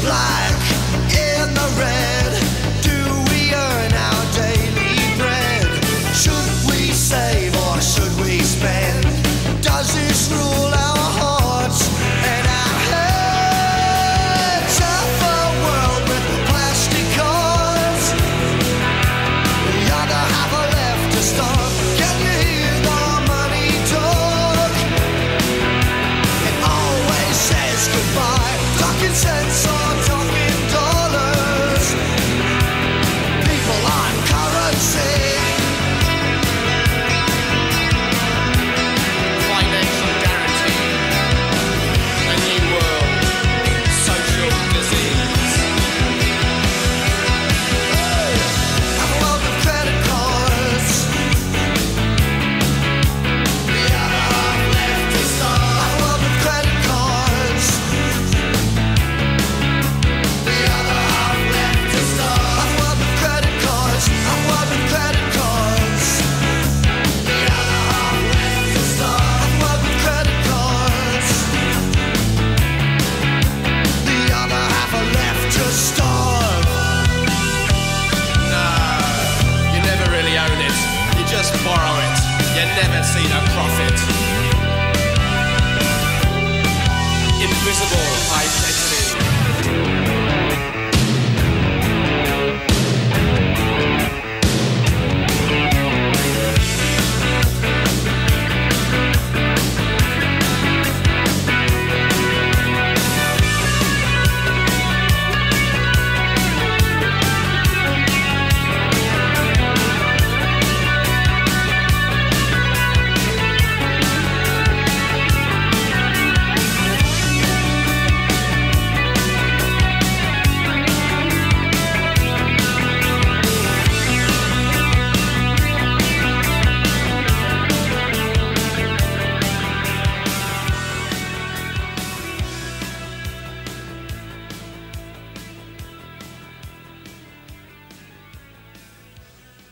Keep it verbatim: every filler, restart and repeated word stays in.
black, in the red. Do we earn our daily bread? Should we save or should we spend? Does this rule our hearts and our heads? Half a world with plastic cars, the other half are left to starve. Can you hear the money talk? It always says goodbye, talking cents or talking dollars. People aren't currency. Financial guarantee, a new world, social disease. Have a world of credit cards, the other half left to starve. Have a world of credit cards, the other half left to starve. Have a world of credit cards, have a world of credit cards, the other half left to starve. Have a world of credit cards, the other half are left to starve. No, you never really own it. You just borrow it. You never see the profit. Invisible identity.